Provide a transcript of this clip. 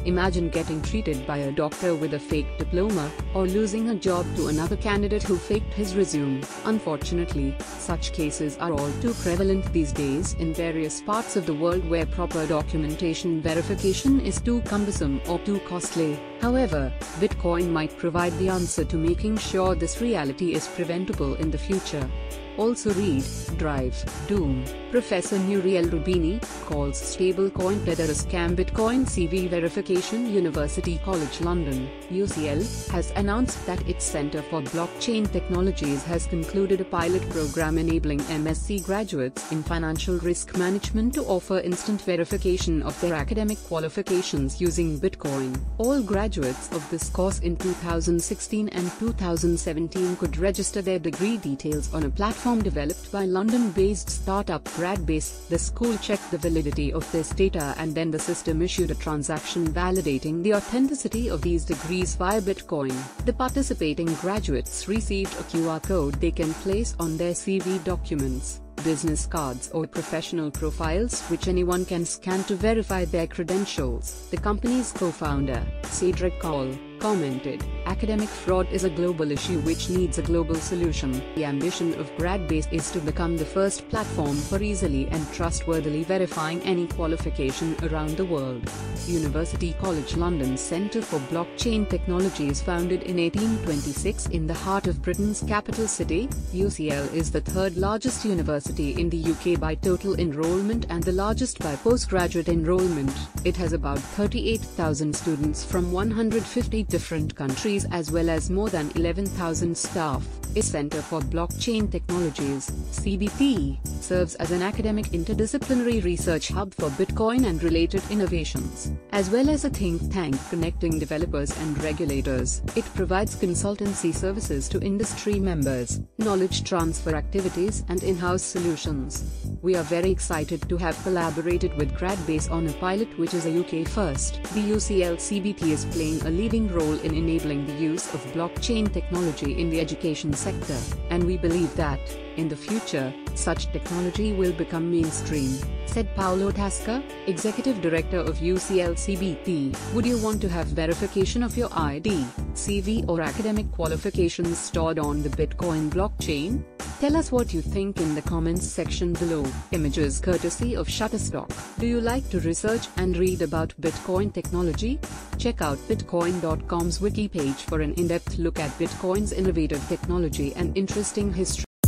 Imagine getting treated by a doctor with a fake diploma, or losing a job to another candidate who faked his resume. Unfortunately, such cases are all too prevalent these days in various parts of the world where proper documentation verification is too cumbersome or too costly. However, Bitcoin might provide the answer to making sure this reality is preventable in the future. Also read, Drive, Doom. Professor Nouriel Roubini calls Stablecoin Tether a scam. Bitcoin CV verification. University College London, UCL, has announced that its Centre for Blockchain Technologies has concluded a pilot program enabling MSc graduates in financial risk management to offer instant verification of their academic qualifications using Bitcoin. All graduates of this course in 2016 and 2017 could register their degree details on a platform developed by London-based startup GradBase. The school checked the validity of this data and then the system issued a transaction validating the authenticity of these degrees via Bitcoin. The participating graduates received a QR code they can place on their CV documents, business cards or professional profiles, which anyone can scan to verify their credentials. The company's co-founder, Cedric Cole, commented, "Academic fraud is a global issue which needs a global solution." The ambition of GradBase is to become the first platform for easily and trustworthily verifying any qualification around the world. University College London's Centre for Blockchain Technologies, founded in 1826 in the heart of Britain's capital city, UCL, is the third largest university in the UK by total enrolment and the largest by postgraduate enrolment. It has about 38,000 students from 150 different countries as well as more than 11,000 staff. Its Centre for Blockchain Technologies, CBT, serves as an academic interdisciplinary research hub for Bitcoin and related innovations, as well as a think tank connecting developers and regulators. It provides consultancy services to industry members, knowledge transfer activities and in-house solutions. We are very excited to have collaborated with GradBase on a pilot which is a UK first. The UCL CBT is playing a leading role in enabling the use of blockchain technology in the education sector, and we believe that, in the future, such technology will become mainstream, said Paolo Tasca, Executive Director of UCL CBT. Would you want to have verification of your ID, CV or academic qualifications stored on the Bitcoin blockchain? Tell us what you think in the comments section below. Images courtesy of Shutterstock. Do you like to research and read about Bitcoin technology? Check out Bitcoin.com's wiki page for an in-depth look at Bitcoin's innovative technology and interesting history.